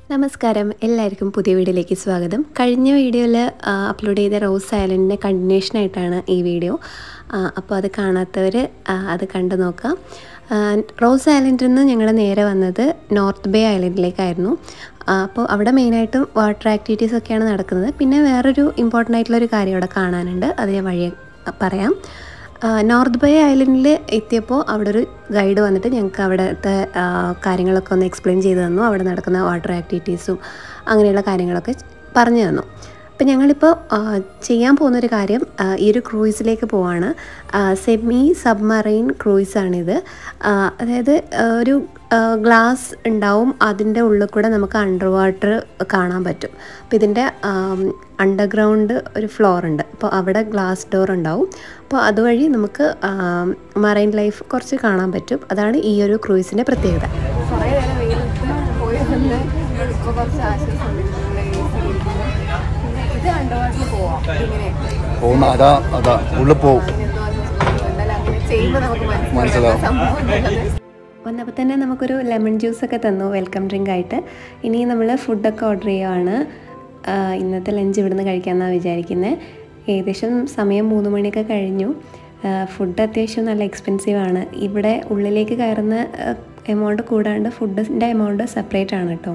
നമസ്കാരം എല്ലാവർക്കും പുതിയ വീഡിയോയിലേക്ക് സ്വാഗതം. കഴിഞ്ഞ വീഡിയോയിൽ അപ്ലോഡ് ചെയ്ത റോസ് ഐലൻഡിൻ്റെ കണ്ടിന്യൂഷനായിട്ടാണ് ഈ വീഡിയോ. അപ്പോൾ അത് കാണാത്തവർ അത് കണ്ടു നോക്കാം. റോസ് ഐലൻഡിൽ നിന്ന് ഞങ്ങൾ നേരെ വന്നത് നോർത്ത് ബേ ഐലൻഡിലേക്കായിരുന്നു. അപ്പോൾ അവിടെ മെയിനായിട്ടും വാട്ടർ ആക്ടിവിറ്റീസൊക്കെയാണ് നടക്കുന്നത്. പിന്നെ വേറൊരു ഇമ്പോർട്ടൻ്റ് ആയിട്ടുള്ളൊരു കാര്യം അവിടെ കാണാനുണ്ട്, അത് ഞാൻ വഴി പറയാം. നോർത്ത് ബേ ഐലൻഡിൽ എത്തിയപ്പോൾ അവിടെ ഒരു ഗൈഡ് വന്നിട്ട് ഞങ്ങൾക്ക് അവിടുത്തെ കാര്യങ്ങളൊക്കെ ഒന്ന് എക്സ്പ്ലെയിൻ ചെയ്ത് തന്നു. അവിടെ നടക്കുന്ന വാട്ടർ ആക്ടിവിറ്റീസും അങ്ങനെയുള്ള കാര്യങ്ങളൊക്കെ പറഞ്ഞു തന്നു. അപ്പം ഞങ്ങളിപ്പോൾ ചെയ്യാൻ പോകുന്നൊരു കാര്യം ഈ ഒരു ക്രൂയിസിലേക്ക് പോവാണ്. സെമി സബ്മറൈൻ ക്രൂയിസാണിത്. അതായത് ഒരു ഗ്ലാസ് ഉണ്ടാവും, അതിൻ്റെ ഉള്ളിൽ കൂടെ നമുക്ക് അണ്ടർ വാട്ടർ കാണാൻ പറ്റും. അപ്പോൾ ഇതിൻ്റെ അണ്ടർഗ്രൗണ്ട് ഒരു ഫ്ലോർ ഉണ്ട്, അപ്പോൾ അവിടെ ഗ്ലാസ് ഡോർ ഉണ്ടാവും. അപ്പോൾ അതുവഴി നമുക്ക് മറൈൻ ലൈഫ് കുറച്ച് കാണാൻ പറ്റും. അതാണ് ഈ ഒരു ക്രൂയിസിൻ്റെ പ്രത്യേകത. വന്നപ്പോൾ തന്നെ നമുക്കൊരു ലെമൺ ജ്യൂസൊക്കെ തന്നു വെൽക്കം ഡ്രിങ്ക് ആയിട്ട്. ഇനി നമ്മൾ ഫുഡൊക്കെ ഓർഡർ ചെയ്യുകയാണ്. ഇന്നത്തെ ലഞ്ച് ഇവിടുന്ന് കഴിക്കാമെന്നാണ് വിചാരിക്കുന്നത്. ഏകദേശം സമയം 3 മണിയൊക്കെ കഴിഞ്ഞു. ഫുഡ് അത്യാവശ്യം നല്ല എക്സ്പെൻസീവാണ്. ഇവിടെ ഉള്ളിലേക്ക് കയറുന്ന എമൗണ്ട് കൂടാണ്ട് ഫുഡിൻ്റെ എമൗണ്ട് സെപ്പറേറ്റ് ആണ് കേട്ടോ.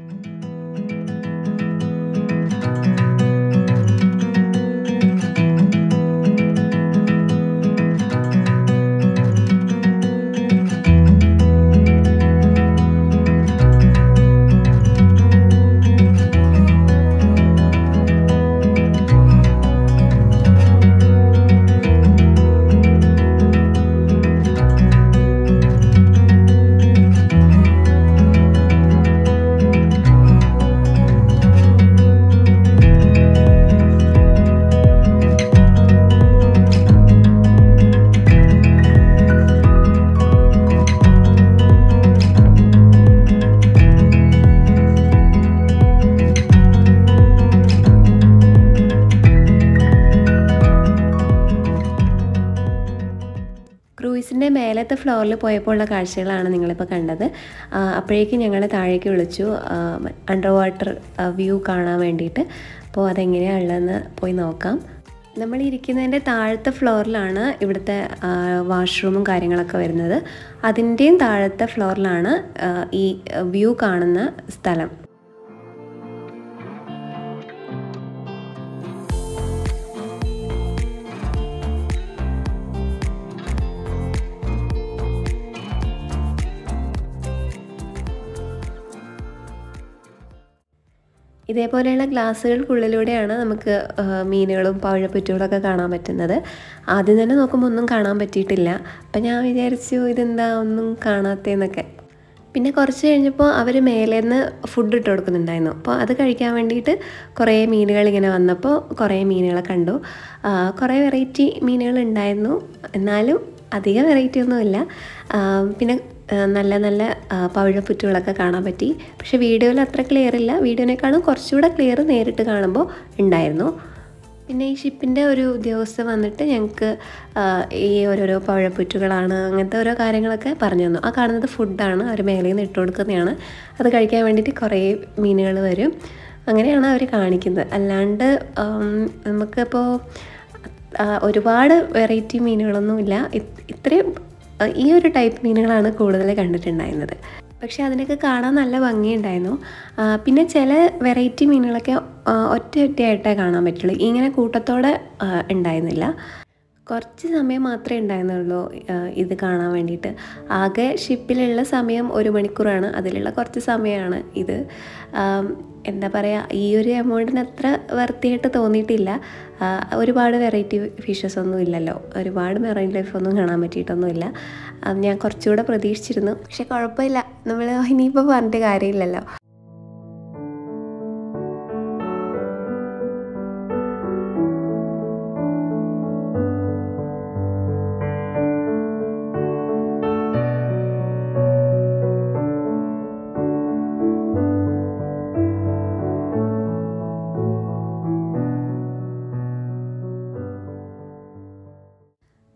ക്രൂയിസിൻ്റെ മേലത്തെ ഫ്ലോറിൽ പോയപ്പോൾ ഉള്ള കാഴ്ചകളാണ് നിങ്ങളിപ്പോൾ കണ്ടത്. അപ്പോഴേക്കും ഞങ്ങൾ താഴേക്ക് വിളിച്ചു അണ്ടർ വാട്ടർ വ്യൂ കാണാൻ വേണ്ടിയിട്ട്. അപ്പോൾ അതെങ്ങനെയാണ് ഉള്ളതെന്ന് പോയി നോക്കാം. നമ്മൾ ഇരിക്കുന്നതിൻ്റെ താഴത്തെ ഫ്ലോറിലാണ് ഇവിടുത്തെ വാഷ്റൂമും കാര്യങ്ങളൊക്കെ വരുന്നത്. അതിൻ്റെയും താഴത്തെ ഫ്ലോറിലാണ് ഈ വ്യൂ കാണുന്ന സ്ഥലം. ഇതേപോലെയുള്ള ഗ്ലാസ്സുകൾക്കുള്ളിലൂടെയാണ് നമുക്ക് മീനുകളും പവിഴപ്പുറ്റുകളൊക്കെ കാണാൻ പറ്റുന്നത്. ആദ്യം തന്നെ നോക്കുമ്പോൾ ഒന്നും കാണാൻ പറ്റിയിട്ടില്ല. അപ്പം ഞാൻ വിചാരിച്ചു ഇതെന്താ ഒന്നും കാണാത്തതെന്നൊക്കെ. പിന്നെ കുറച്ച് കഴിഞ്ഞപ്പോൾ അവർ മേലേന്ന് ഫുഡ് ഇട്ട് കൊടുക്കുന്നുണ്ടായിരുന്നു. അപ്പോൾ അത് കഴിക്കാൻ വേണ്ടിയിട്ട് കുറേ മീനുകൾ ഇങ്ങനെ വന്നപ്പോൾ കുറേ മീനുകളെ കണ്ടു. കുറേ വെറൈറ്റി മീനുകൾ ഉണ്ടായിരുന്നു, എന്നാലും അധികം വെറൈറ്റി ഒന്നുമില്ല. പിന്നെ നല്ല നല്ല പവിഴപ്പുറ്റുകളൊക്കെ കാണാൻ പറ്റി. പക്ഷേ വീഡിയോയിൽ അത്ര ക്ലിയർ ഇല്ല, വീഡിയോനേക്കാളും കുറച്ചുകൂടെ ക്ലിയർ നേരിട്ട് കാണുമ്പോൾ ഉണ്ടായിരുന്നു. പിന്നെ ഈ ഷിപ്പിൻ്റെ ഒരു ഉദ്യോഗസ്ഥൻ വന്നിട്ട് ഞങ്ങൾക്ക് ഈ ഓരോരോ പവിഴപ്പുറ്റുകളാണ് അങ്ങനത്തെ ഓരോ കാര്യങ്ങളൊക്കെ പറഞ്ഞു തന്നു. ആ കാണുന്നത് ഫുഡാണ്, അവർ മേലെ നിന്ന് ഇട്ട് കൊടുക്കുന്നതാണ്. അത് കഴിക്കാൻ വേണ്ടിയിട്ട് കുറേ മീനുകൾ വരും. അങ്ങനെയാണ് അവർ കാണിക്കുന്നത്. അല്ലാണ്ട് നമുക്കിപ്പോൾ ഒരുപാട് വെറൈറ്റി മീനുകളൊന്നുമില്ല. ഇത്രയും ഈ ഒരു ടൈപ്പ് മീനുകളാണ് കൂടുതൽ കണ്ടിട്ടുണ്ടായിരുന്നത്. പക്ഷേ അതിനൊക്കെ കാണാൻ നല്ല ഭംഗിയുണ്ടായിരുന്നു. പിന്നെ ചില വെറൈറ്റി മീനുകളൊക്കെ ഒറ്റയായിട്ടേ കാണാൻ പറ്റുള്ളൂ, ഇങ്ങനെ കൂട്ടത്തോടെ ഉണ്ടായിരുന്നില്ല. കുറച്ച് സമയം മാത്രമേ ഉണ്ടായിരുന്നുള്ളൂ ഇത് കാണാൻ വേണ്ടിയിട്ട്. ആകെ ഷിപ്പിലുള്ള സമയം 1 മണിക്കൂറാണ്, അതിലുള്ള കുറച്ച് സമയമാണ് ഇത്. എന്താ പറയുക, ഈ ഒരു എമൗണ്ടിന് അത്ര വൃത്തിയായിട്ട് തോന്നിയിട്ടില്ല. ഒരുപാട് വെറൈറ്റി ഫിഷസ് ഒന്നും ഇല്ലല്ലോ, ഒരുപാട് മെറൈൻ ലൈഫൊന്നും കാണാൻ പറ്റിയിട്ടൊന്നുമില്ല. ഞാൻ കുറച്ചുകൂടെ പ്രതീക്ഷിച്ചിരുന്നു. പക്ഷെ കുഴപ്പമില്ല, നമ്മൾ ഇനിയിപ്പോൾ പറഞ്ഞിട്ട് കാര്യമില്ലല്ലോ.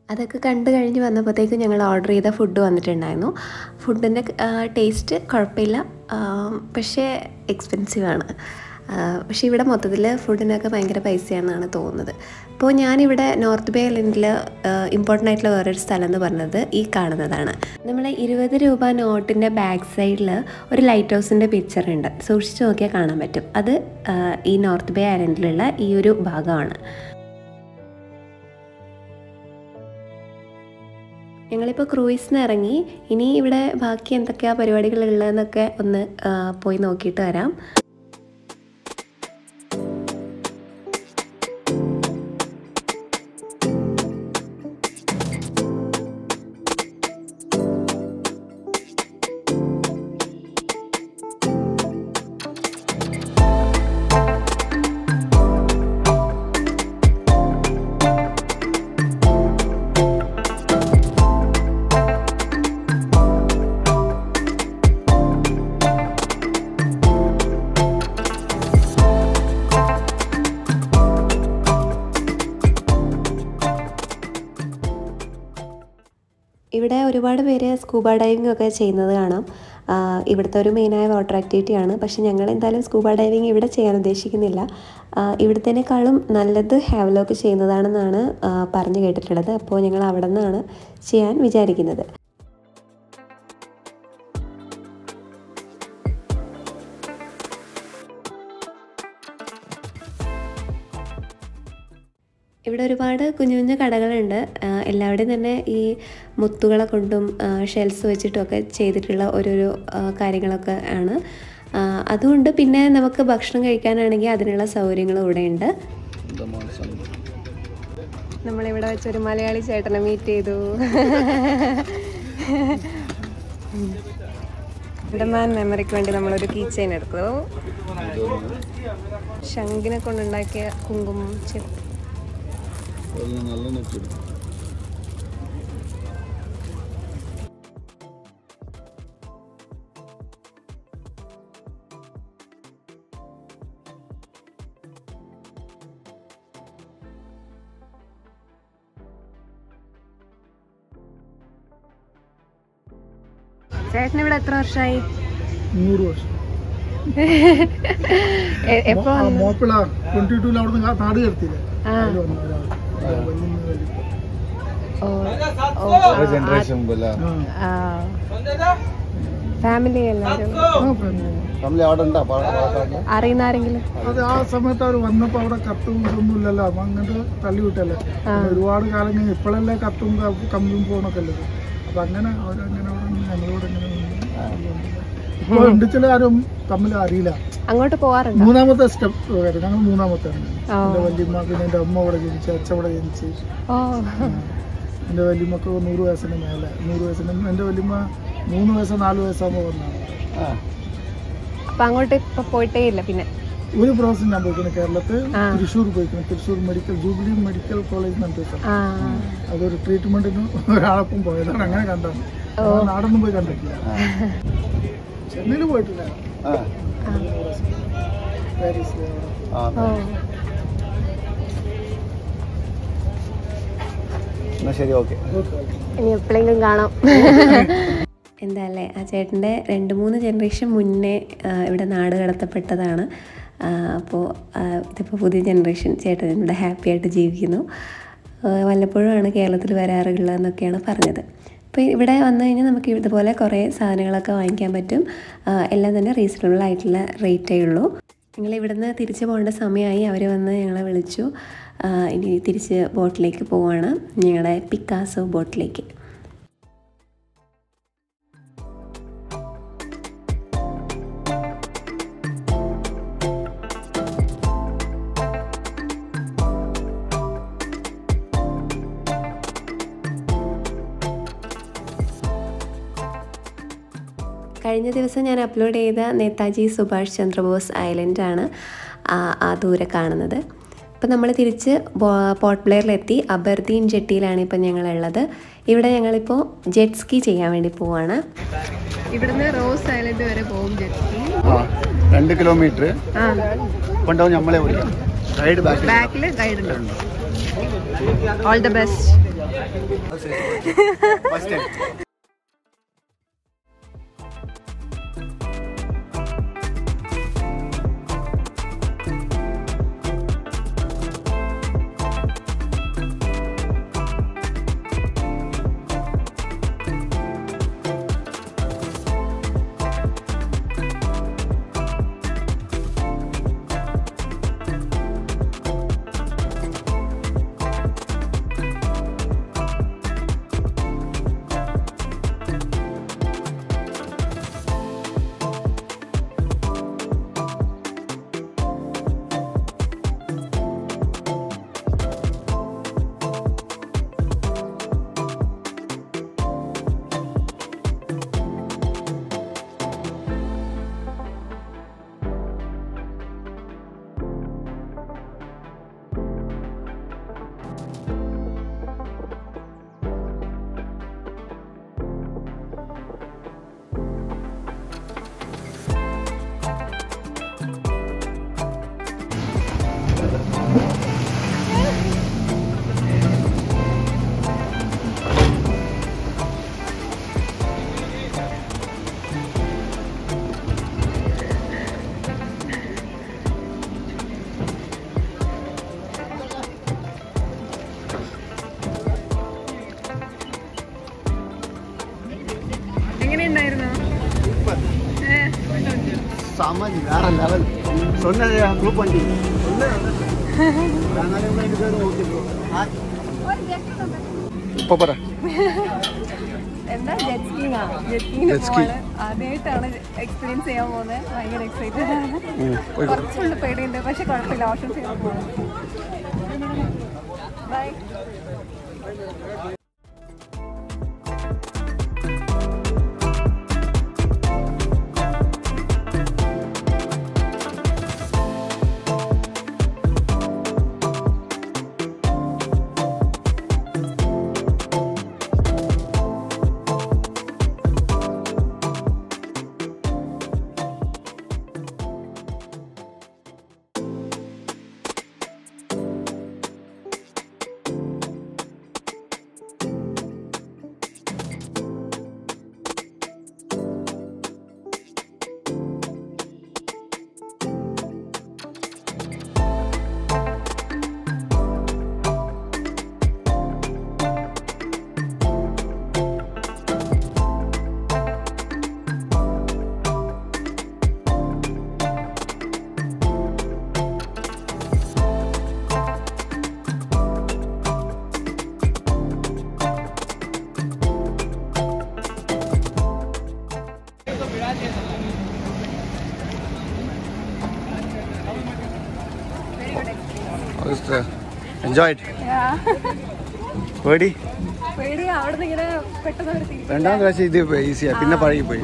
അതൊക്കെ കണ്ടു കഴിഞ്ഞ് വന്നപ്പോഴത്തേക്കും ഞങ്ങൾ ഓർഡർ ചെയ്ത ഫുഡ് വന്നിട്ടുണ്ടായിരുന്നു. ഫുഡിൻ്റെ ടേസ്റ്റ് കുഴപ്പമില്ല, പക്ഷേ എക്സ്പെൻസീവാണ്. പക്ഷേ ഇവിടെ മൊത്തത്തിൽ ഫുഡിനൊക്കെ ഭയങ്കര പൈസയാണെന്നാണ് തോന്നുന്നത്. അപ്പോൾ ഞാനിവിടെ നോർത്ത് ബേ ഐലൻഡിൽ ഇമ്പോർട്ടൻ്റ് ആയിട്ടുള്ള വേറൊരു സ്ഥലം എന്ന് പറഞ്ഞത് ഈ കാണുന്നതാണ്. നമ്മളെ 20 രൂപ നോട്ടിൻ്റെ ബാക്ക് സൈഡിൽ ഒരു ലൈറ്റ് ഹൗസിൻ്റെ പിക്ചർ ഉണ്ട്. സൂക്ഷിച്ച് നോക്കിയാൽ കാണാൻ പറ്റും. അത് ഈ നോർത്ത് ബേ ഐലൻഡിലുള്ള ഈ ഒരു ഭാഗമാണ്. ഞങ്ങളിപ്പോൾ ക്രൂയിസിന് ഇറങ്ങി. ഇനി ഇവിടെ ബാക്കി എന്തൊക്കെയാണ് പരിപാടികളുള്ളതെന്നൊക്കെ ഒന്ന് പോയി നോക്കിയിട്ട് വരാം. ഇവിടെ ഒരുപാട് പേര് സ്കൂബ ഡൈവിംഗ് ഒക്കെ ചെയ്യുന്നത് കാണാം. ഇവിടുത്തെ ഒരു മെയിനായ വാട്ടർ ആക്ടിവിറ്റിയാണ്. പക്ഷേ ഞങ്ങൾ എന്തായാലും സ്കൂബ ഡൈവിംഗ് ഇവിടെ ചെയ്യാൻ ഉദ്ദേശിക്കുന്നില്ല. ഇവിടുത്തേക്കാളും നല്ലത് ഹാവ്ലോക്ക് ചെയ്യുന്നതാണെന്നാണ് പറഞ്ഞു കേട്ടിട്ടുള്ളത്. അപ്പോൾ ഞങ്ങൾ അവിടെ നിന്നാണ് ചെയ്യാൻ വിചാരിക്കുന്നത്. ഇവിടെ ഒരുപാട് കുഞ്ഞു കുഞ്ഞു കടകളുണ്ട്. എല്ലാവരുടെയും തന്നെ ഈ മുത്തുകളെ കൊണ്ടും ഷെൽസ് വെച്ചിട്ടുമൊക്കെ ചെയ്തിട്ടുള്ള ഓരോരോ കാര്യങ്ങളൊക്കെ ആണ്. അതുകൊണ്ട് പിന്നെ നമുക്ക് ഭക്ഷണം കഴിക്കാനാണെങ്കിൽ അതിനുള്ള സൗകര്യങ്ങളും ഇവിടെ ഉണ്ട്. നമ്മളിവിടെ വെച്ചൊരു മലയാളി ചേട്ടനെ മീറ്റ് ചെയ്തു. അണ്ടമാൻ മെമ്മറിക്ക് വേണ്ടി നമ്മളൊരു കീ ചെയിൻ എടുത്തു. ശംഖിനെ കൊണ്ടുണ്ടാക്കിയ കുങ്കുമം ചെപ്പ്. ചേട്ടന് ഇവിടെ എത്ര വർഷമായി? 100 വർഷം. മോപ്പിള 22 അവിടുന്ന് നാട് കടത്തില്ലേ? ഫാമിലി എല്ലാവരും അറിയുന്ന ആരെങ്കിലും? അത് ആ സമയത്ത് അവർ വന്നപ്പോ അവിടെ കത്തും ഒന്നുമില്ലല്ലോ, അങ്ങോട്ട് തള്ളിവിട്ടല്ലേ. ഒരുപാട് കാലം കഴിഞ്ഞ് ഇപ്പോഴല്ലേ കത്തും കമ്പിയും ഫോണൊക്കെ ഉള്ളത്. അപ്പൊ അങ്ങനെ അവരങ്ങനെ ഞങ്ങളോട് എങ്ങനെ ഇപ്പോൾ ഉണ്ടിച്ചിൽ ആരും തമ്മിൽ അറിയില്ല. അങ്ങോട്ട് പോവാറുണ്ട്. മൂന്നാമത്തെ സ്റ്റെപ്പ് ഞങ്ങൾ മൂന്നാമത്തെ. എന്റെ വല്യമ്മ, പിന്നെ എന്റെ അമ്മ അവിടെ ജനിച്ചു, അച്ഛൻ അവിടെ ജനിച്ച്. എന്റെ വല്യമ്മക്ക് 100 വയസ്സിന് മേലെ. 100 വയസ്സിന് എന്റെ വല്യമ്മ 3 വയസ്സോ 4 വയസ്സാകുമ്പോ വന്നാണ്. അപ്പൊ അങ്ങോട്ട് ഇപ്പൊ പോയിട്ടേ ഇല്ല. പിന്നെ ഒരു പ്രാവശ്യം ഞാൻ പോയിക്കുന്നു കേരളത്തിൽ, തൃശ്ശൂർ പോയിക്കുന്നു. Thrissur medical jubilee medical college എന്ന്. അതൊരു ട്രീറ്റ്മെന്റിന് ഒരാളൊപ്പം പോയതാണ്. അങ്ങനെ കണ്ടാണ്. നാടൊന്നും പോയി കണ്ടിട്ടില്ല. ചെന്നൈയിൽ പോയിട്ടില്ല. ശരി, ഓക്കെ. ഇനി എപ്പോഴെങ്കിലും കാണാം. എന്താ അല്ലേ, ആ ചേട്ടൻ്റെ 2-3 ജനറേഷൻ മുന്നേ ഇവിടെ നാട് കടത്തപ്പെട്ടതാണ്. അപ്പോൾ ഇതിപ്പോൾ പുതിയ ജനറേഷൻ ചേട്ടൻ ഇവിടെ ഹാപ്പി ആയിട്ട് ജീവിക്കുന്നു. വല്ലപ്പോഴുമാണ് കേരളത്തിൽ വരാറുള്ളതെന്നൊക്കെയാണ് പറഞ്ഞത്. അപ്പോൾ ഇവിടെ വന്നു കഴിഞ്ഞാൽ നമുക്ക് ഇതുപോലെ കുറേ സാധനങ്ങളൊക്കെ വാങ്ങിക്കാൻ പറ്റും. എല്ലാം തന്നെ റീസണബിൾ ആയിട്ടുള്ള റേറ്റേ ഉള്ളൂ. ഞങ്ങൾ ഇവിടുന്ന് തിരിച്ച് പോകേണ്ട സമയമായി. അവർ വന്ന് ഞങ്ങളെ വിളിച്ചു. ഇനി തിരിച്ച് ബോട്ടിലേക്ക് പോവുകയാണ്, ഞങ്ങളുടെ പിക്കാസോ ബോട്ടിലേക്ക്. കഴിഞ്ഞ ദിവസം ഞാൻ അപ്ലോഡ് ചെയ്ത നേതാജി സുഭാഷ് ചന്ദ്രബോസ് ഐലൻഡാണ് ആ ദൂരെ കാണുന്നത്. ഇപ്പം നമ്മൾ തിരിച്ച് പോർട്ട് ബ്ലെയറിലെത്തി. അബർദീൻ ജെട്ടിയിലാണ് ഇപ്പം ഞങ്ങളുള്ളത്. ഇവിടെ ഞങ്ങളിപ്പോൾ ജെറ്റ് സ്കി ചെയ്യാൻ വേണ്ടി പോവാണ്. ഇവിടുന്ന് റോസ് ഐലൻഡ് വരെ പോകും ജെറ്റ് സ്കി. 2 കിലോമീറ്റർ കൊണ്ടാവും നമ്മളെ ബാക്കിൽ ഗൈഡ് ഉണ്ട്. All the best. എന്താ ആദ്യമായിട്ടാണ് എക്സ്പീരിയൻസ് ചെയ്യാൻ പോകുന്നത്. ഭയങ്കര എക്സൈറ്റഡ് ആണ്. കുറച്ചുണ്ട് പേടിയുണ്ട്, പക്ഷെ കുഴപ്പമില്ല. ഓപ്ഷൻ ചെയ്യാൻ പോകുന്നത്. ബൈ. Enjoyed. പേടി രണ്ടാമത്തെ പ്രാവശ്യം ഇത് ഈസിയാ, പിന്നെ പഴകി പോയി.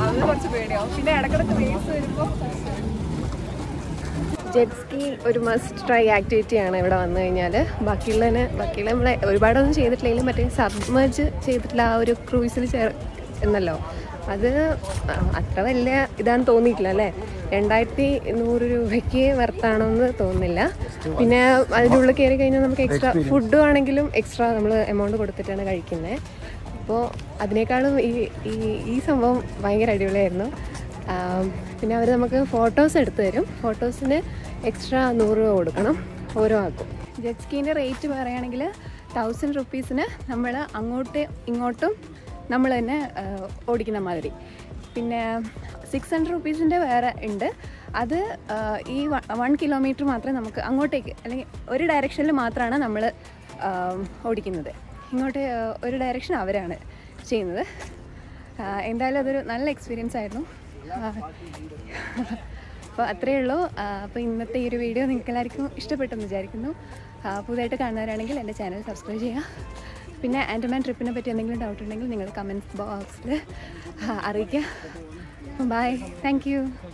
ജെറ്റ് സ്കീ ഒരു മസ്റ്റ് ട്രൈ ആക്ടിവിറ്റിയാണ് ഇവിടെ വന്നു കഴിഞ്ഞാൽ. ബാക്കിയുള്ള നമ്മളെ ഒരുപാടൊന്നും ചെയ്തിട്ടില്ലെങ്കിലും മറ്റേ സബ്മർജ് ചെയ്തിട്ടുള്ള ആ ഒരു ക്രൂസിൽ എന്നല്ലോ, അത് അത്ര വലിയ ഇതാന്ന് തോന്നിയിട്ടില്ല അല്ലേ. 2100 രൂപയ്ക്ക് വർത്താണോന്ന് തോന്നുന്നില്ല. പിന്നെ അതിനുള്ളിൽ കയറി കഴിഞ്ഞാൽ നമുക്ക് എക്സ്ട്രാ ഫുഡ് ആണെങ്കിലും എക്സ്ട്രാ നമ്മൾ എമൗണ്ട് കൊടുത്തിട്ടാണ് കഴിക്കുന്നത്. അപ്പോൾ അതിനേക്കാളും ഈ സംഭവം ഭയങ്കര അടിപൊളിയായിരുന്നു. പിന്നെ അവർ നമുക്ക് ഫോട്ടോസ് എടുത്തു തരും. ഫോട്ടോസിന് എക്സ്ട്രാ 100 രൂപ കൊടുക്കണം ഓരോ ആൾക്കും. ജെറ്റ് സ്കീൻ്റെ റേറ്റ് പറയുകയാണെങ്കിൽ 1000 റുപ്പീസിന് നമ്മൾ ഇങ്ങോട്ടും നമ്മൾ തന്നെ ഓടിക്കുന്ന മാതിരി. പിന്നെ 600 റുപ്പീസിൻ്റെ വേറെ ഉണ്ട്. അത് ഈ 1 കിലോമീറ്റർ മാത്രമേ നമുക്ക് അങ്ങോട്ടേക്ക്, അല്ലെങ്കിൽ ഒരു ഡയറക്ഷനിൽ മാത്രമാണ് നമ്മൾ ഓടിക്കുന്നത്. ഇങ്ങോട്ട് ഒരു ഡയറക്ഷൻ അവരാണ് ചെയ്യുന്നത്. എന്തായാലും അതൊരു നല്ല എക്സ്പീരിയൻസ് ആയിരുന്നു. അപ്പോൾ അത്രയേ ഉള്ളൂ. അപ്പോൾ ഇന്നത്തെ ഈ ഒരു വീഡിയോ നിങ്ങൾക്ക് എല്ലാവർക്കും ഇഷ്ടപ്പെട്ടെന്ന് വിചാരിക്കുന്നു. പുതുതായിട്ട് കാണുന്നവരാണെങ്കിൽ എൻ്റെ ചാനൽ സബ്സ്ക്രൈബ് ചെയ്യുക. പിന്നെ ആൻഡമാൻ ട്രിപ്പിനെ പറ്റി എന്തെങ്കിലും ഡൗട്ട് ഉണ്ടെങ്കിൽ നിങ്ങൾ കമൻറ്റ് ബോക്സിൽ അറിയിക്കുക. ബൈ. Thank U.